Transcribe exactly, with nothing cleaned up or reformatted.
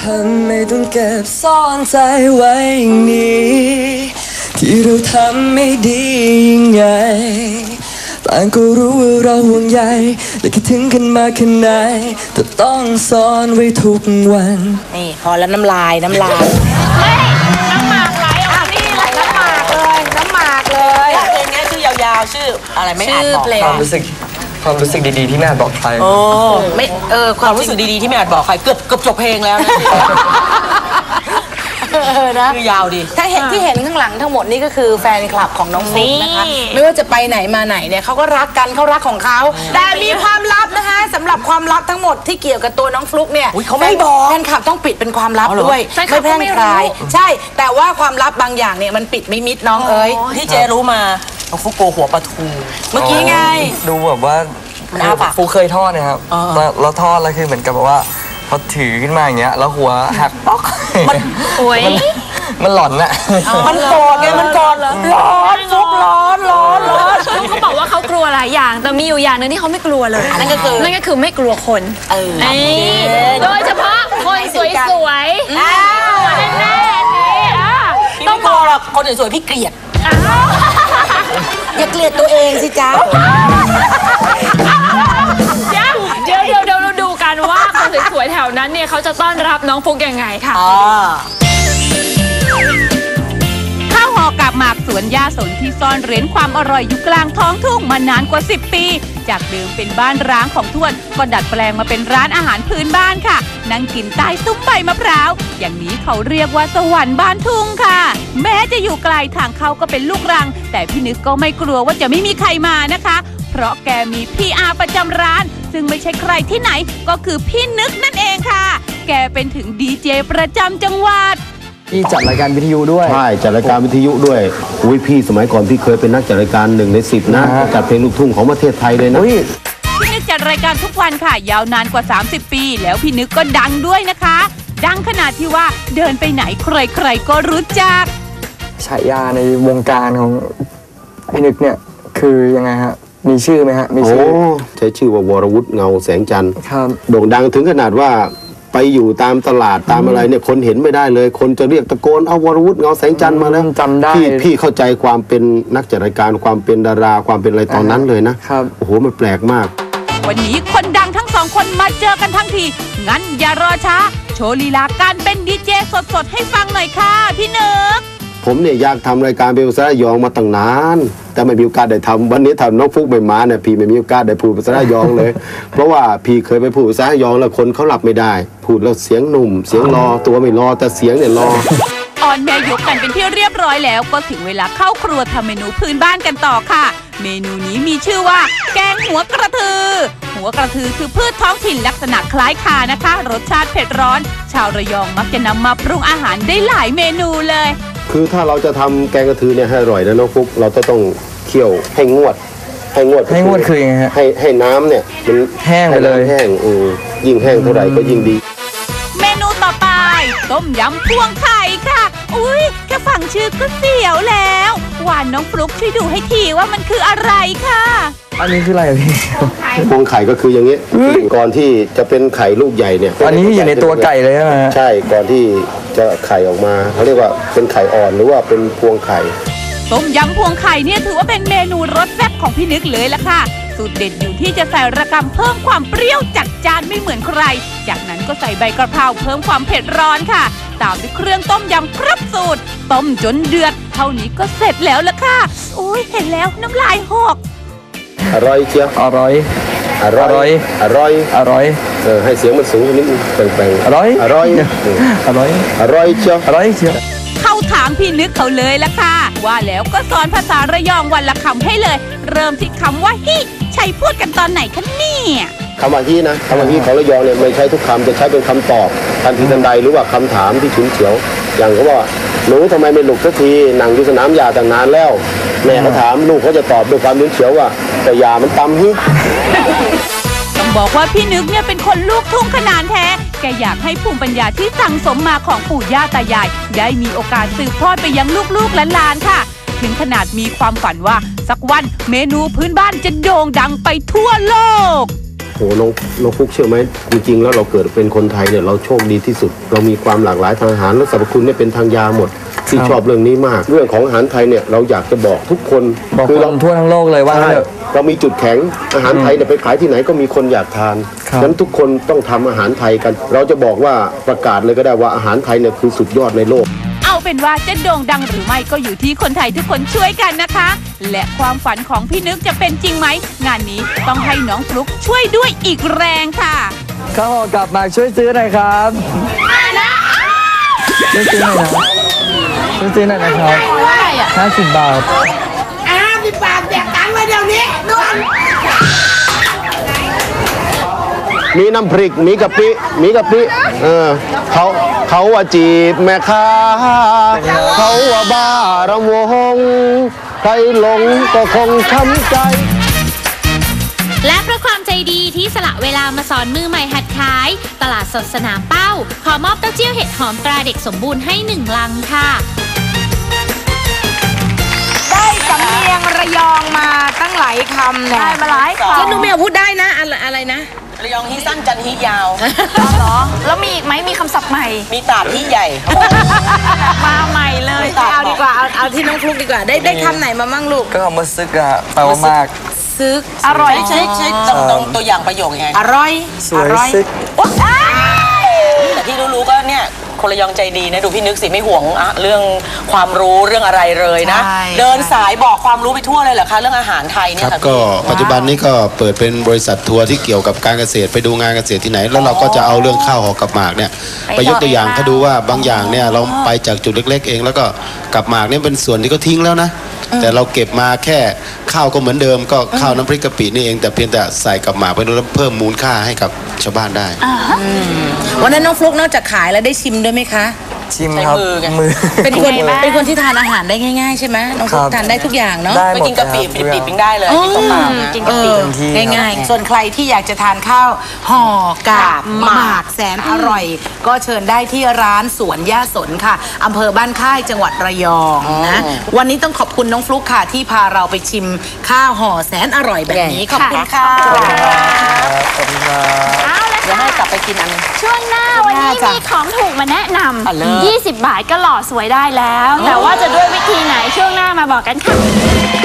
ทำไม่ต้องเก็บซ่อนใจไว้อย่างนี้ที่เราทำไม่ดียังไงต่างก็รู้ว่าเราห่วงใยและคิดถึงกันมาแค่ไหนแต่ต้องซ่อนไว้ทุกวันนี่พอแล้วน้ำลายน้ำลายไม่น้ำหมากไหลออกนี่เลยน้ำหมากเลยน้ำหมากเลยเพลงนี้ชื่อยาวๆชื่ออะไรไม่อ่านบอกความรู้สึกความรู้สึกดีๆที่แม่อาจบอกใครโอ้ไม่เออความรู้สึกดีๆที่แม่อาจบอกใครเกือบเกือบจบเพลงแล้วนะนะคือยาวดีถ้าเห็นที่เห็นข้างหลังทั้งหมดนี่ก็คือแฟนคลับของน้องฟลุ๊กนะคะไม่ว่าจะไปไหนมาไหนเนี่ยเขาก็รักกันเขารักของเขาแต่มีความลับนะคะสำหรับความลับทั้งหมดที่เกี่ยวกับตัวน้องฟลุ๊กเนี่ยเขาไม่บอกแฟนคลับต้องปิดเป็นความลับด้วยไม่แพร่งพรายใช่แต่ว่าความลับบางอย่างเนี่ยมันปิดไม่มิดน้องเอ๋ยที่เจรู้มาน้องฟลุ๊กโกหัวปลาทูเมื่อกี้ไงดูแบบว่าฟูเคยทอดนะครับแล้วทอดแล้วคือเหมือนกับว่าพอถือขึ้นมาอย่างเงี้ยแล้วหัวหักป๊อกมันโอ้ยมันหลอนอะมันกอดไงมันกอดร้อนฟุกร้อนร้อนร้อนเขาบอกว่าเขากลัวหลายอย่างแต่มีอยู่อย่างนึงที่เขาไม่กลัวเลยนั่นก็คือนั่นก็คือไม่กลัวคนโดยเฉพาะคนสวยสวยแน่แน่ๆต้องบอกหรอกคนสวยๆพี่เกลียดอย่าเกลียดตัวเองสิจ๊ะเดี๋ยวเดี๋ยวเดี๋ยวเราดูกันว่าคนสวยๆแถวนั้นเนี่ยเขาจะต้อนรับน้องฟุ๊กยังไงค่ะข้าวห่อกับหมากสวนยาสนที่ซ่อนเร้นความอร่อยอยู่กลางท้องทุ่งมานานกว่าสิบปีจากเดิมเป็นบ้านร้างของทวดก็ดัดแปลงมาเป็นร้านอาหารพื้นบ้านค่ะนั่งกินใต้ซุ้มใบมะพร้าวอย่างนี้เขาเรียกว่าสวรรค์บ้านทุ่งค่ะแม้จะอยู่ไกลทางเข้าก็เป็นลูกรังแต่พี่นึกก็ไม่กลัวว่าจะไม่มีใครมานะคะเพราะแกมี พี อาร์ ประจำร้านซึ่งไม่ใช่ใครที่ไหนก็คือพี่นึกนั่นเองค่ะแกเป็นถึงดีเจประจำจังหวัดพี่จัดรายการวิทยุด้วยใช่จัดรายการวิทยุด้วยอุ้ยพี่สมัยก่อนพี่เคยเป็นนักจัดรายการหนึ่งในสิบนะจัดเพลงลูกทุ่งของประเทศไทยเลยนะพี่นึกจัดรายการทุกวันค่ะยาวนานกว่าสามสิบปีแล้วพี่นึกก็ดังด้วยนะคะดังขนาดที่ว่าเดินไปไหนใครๆก็รู้จักฉายาในวงการของพี่นึกเนี่ยคือยังไงฮะมีชื่อไหมฮะมีชื่อใช้ชื่อว่าวรวุฒิเงาแสงจันทร์ครับโด่งดังถึงขนาดว่าไปอยู่ตามตลาดตามอะไรเนี่ยคนเห็นไม่ได้เลยคนจะเรียกตะโกนเอาวรวุฒิเงาแสงจันทร์มาแล้วจำได้พี่พี่เข้าใจความเป็นนักจัดรายการความเป็นดาราความเป็นอะไรตอนนั้นเลยนะครับโอ้โหมันแปลกมากวันนี้คนดังทั้งสองคนมาเจอกันทั้งทีงั้นอย่ารอช้าโชว์ลีลาการเป็นดีเจสดๆให้ฟังหน่อยค่ะพี่นึกผมเนี่ยอยากทำรายการเป็นภาษาระยองมาตั้งนานแต่ไม่มีโอกาสได้ทำวันนี้ทำน้องฟุ๊กไม่มาเนี่ยพี่ไม่มีโอกาสได้พูดภาษาระยองเลย เพราะว่าพี่เคยไปพูดภาษาระยองแล้วคนเขาหลับไม่ได้พูดแล้วเสียงหนุ่มเสียงรอตัวไม่รอแต่เสียงเนี่ยรอออนแม่ยกกันเป็นที่เรียบร้อยแล้วก็ถึงเวลาเข้าครัวทำเมนูพื้นบ้านกันต่อค่ะเมนูนี้มีชื่อว่าแกงหัวกระทือหัวกระทือคือพืชท้องถิ่นลักษณะคล้ายข่านะคะรสชาติเผ็ดร้อนชาวระยองมักจะนำมาปรุงอาหารได้หลายเมนูเลยคือถ้าเราจะทำแกงกระทือเนี่ยให้อร่อยนะน้องฟุ๊กเราจะต้องเคี่ยวให้งวดให้งวดให้งวดคือยังไงฮะให้ให้น้ำเนี่ยมันแห้งไปเลยแห้งอือยิ่งแห้งเท่าไหร่ก็ยิ่งดีเมนูต่อไปต้มยำพวงไข่ค่ะอุ้ยแค่ฟังชื่อก็เสียวแล้วหวานน้องฟลุ๊กช่วยดูให้ทีว่ามันคืออะไรค่ะอันนี้คืออะไรพี่พวงไข่ก็คืออย่างนี้ก่อนที่จะเป็นไข่ลูกใหญ่เนี่ยอันนี้อยู่ในตัวไก่เลยใช่ไหมใช่ก่อนที่จะไข่ออกมาเขาเรียกว่าเป็นไข่อ่อนหรือว่าเป็นพวงไข่ต้มยำพวงไข่เนี่ยถือว่าเป็นเมนูรสแซ่บของพี่นึกเลยล่ะค่ะสูตรเด็ดอยู่ที่จะใส่ระกำเพิ่มความเปรี้ยวจัดจานไม่เหมือนใครจากนั้นก็ใส่ใบกระเพราเพิ่มความเผ็ดร้อนค่ะตามด้วยเครื่องต้มยำครบสูตรต้มจนเดือดเท่านี้ก็เสร็จแล้วล่ะค่ะโอ้ยเห็นแล้วน้ำลายหกอร่อยเชียวอร่อยอร่อยอร่อยอร่อยเออให้เสียงมันสูงนิดนึงแปลงๆอร่อยอร่อยอร่อยอร่อยเชียวอร่อยเชียวเข้าถามพี่นึกเขาเลยล่ะค่ะว่าแล้วก็สอนภาษาระยองวันละคำให้เลยเริ่มที่คำว่าฮิใช้พูดกันตอนไหนคะเนี่ยคำว่าฮินะคำว่าฮิของระยองเนี่ยไม่ใช้ทุกคำจะใช้เป็นคำตอบทันทีทันใดหรือว่าคำถามที่ฉุนเฉียวอย่างเขาบอกหนูทำไมไม่ลุกสักทีนั่งอยู่สนามหญ้าตั้งนานแล้วแม่เขาถามลูกเขาจะตอบด้วยความฉุนเฉียวว่าแต่หญ้ามันตำฮิต้องบอกว่าพี่นึกเนี่ยเป็นคนลูกทุ่งขนาดแท้แกอยากให้ภูมิปัญญาที่สั่งสมมาของปู่ย่าตายายได้มีโอกาสสืบทอดไปยังลูกๆหลานๆค่ะถึงขนาดมีความฝันว่าสักวันเมนูพื้นบ้านจะโด่งดังไปทั่วโลกน้องน้องฟุกเชื่อไหมจริงๆแล้วเราเกิดเป็นคนไทยเนี่ยเราโชคดีที่สุด เรามีความหลากหลายทางอาหารและสรรพคุณเนี่ยเป็นทางยาหมดที่ชอบเรื่องนี้มาก เรื่องของอาหารไทยเนี่ยเราอยากจะบอกทุกคนบอกคือคเรานทั่วทั้งโลกเลยว่าใช่เถอะเรามีจุดแข็งอาหารไทยเนี่ยไปขายที่ไหนก็มีคนอยากทานครับฉะนั้นทุกคนต้องทำอาหารไทยกัน เราจะบอกว่าประกาศเลยก็ได้ว่าอาหารไทยเนี่ยคือสุดยอดในโลกเอาเป็นว่าจะโด่งดังหรือไม่ก็อยู่ที่คนไทยทุกคนช่วยกันนะคะ และความฝันของพี่นึกจะเป็นจริงไหม งานนี้ต้องให้น้องฟลุ๊กช่วยด้วยอีกแรงค่ะข้าวห่อกลับมาช่วยซื้อหน่อยครับช่วยซื้อหน่อยนะช่วยซื้อหน่อยนะครับห้าสิบบาทอ่าสิบบาทแจกตังค์ไว้เดี๋ยวนี้ด่วนมีน้ำพริก มีกะปิ มีกะปิ เออเขาเขาว่าจีบแม่ค้า เขาว่าบ้ารำวง ใครหลงก็คงช้ำใจและเพราะความใจดีที่สละเวลามาสอนมือใหม่หัดขาย ตลาดสดสนามเป้า ขอมอบเต้าเจี้ยวเห็ดหอมตราเด็กสมบูรณ์ให้หนึ่งลังค่ะได้สำเนียงระยองมาตั้งหลายคำเนี่ยได้มาหลายคำแล้วหนูไม่เอาพูดได้นะอะไรอะไรนะระยองฮีสั้นจันฮียาวเหรอ แล้วมีอีกไหมมีคำศัพท์ใหม่มีตาดฮีใหญ่มาใหม่เลยเอาดีกว่า เอาเอาที่น้องฟลุกดีกว่า ได้ได้คำไหนมามั่งลูกก็เอามาซึกอะแปลว่ามากซึกอร่อยใช้ใช้ตรงตรงตัวอย่างประโยคยังไงอร่อยสวยอร่อยซึกแต่ที่รู้ๆก็เนี่ยคนระยองใจดีนะดูพี่นึกสิไม่ห่วงอะเรื่องความรู้เรื่องอะไรเลยนะใช่เดินสายบอกความรู้ไปทั่วเลยเหรอคะเรื่องอาหารไทยเนี่คยรับค่ะก็พี่ปัจจุบันนี้ก็เปิดเป็นบริษัททัวร์ที่เกี่ยวกับการเกษตรไปดูงานเกษตรที่ไหน แล้วเราก็จะเอาเรื่องข้าวหอกับหมากเนี่ยไปยกตัวอย่างเขาดูว่าบางอย่างเนี่ยเราไปจากจุดเล็กๆเอง แล้วก็กับหมากเนี่ยเป็นส่วนที่เขาทิ้งแล้วนะ แต่เราเก็บมาแค่ข้าวก็เหมือนเดิม ก็ข้าวน้ำพริกกะปินี่เองแต่เพียงแต่ใส่กับหมากไปแล้วเพิ่มมูลค่าให้กับชาวบ้านได้วันนั้นน้องฟลุกนอกจากขายแล้วได้ชิมด้วยไหมคะชิมครับ มือเป็นคนเป็นคนที่ทานอาหารได้ง่ายๆใช่ไหมน้องฟลุกครับทานได้ทุกอย่างเนาะได้ไปหมดกินกะปิครับปิบๆยังได้เลยกินเปล่าๆนะกินกะปิเออเต็มที่ครับง่ายๆ ส่วนใครที่อยากจะทานข้าวห่อกาบหมากแสนอร่อย ก็เชิญได้ที่ร้านสวนย่าสนค่ะอำเภอบ้านค่ายจังหวัดระยองนะวันนี้ต้องขอบคุณน้องฟลุกค่ะที่พาเราไปชิมข้าวห่อแสนอร่อยแบบนี้ขอบคุณค่ะขอบคุณครับเอาละเดี๋ยวค่ะให้กลับไปกินอันช่วงหน้าวันนี้จ้ะมีของถูกมาแนะนอ่ะเลิศำยี่สิบบาทก็หล่อสวยได้แล้ว แต่ว่าจะด้วยวิธีไหนช่วงหน้ามาบอกกันค่ะ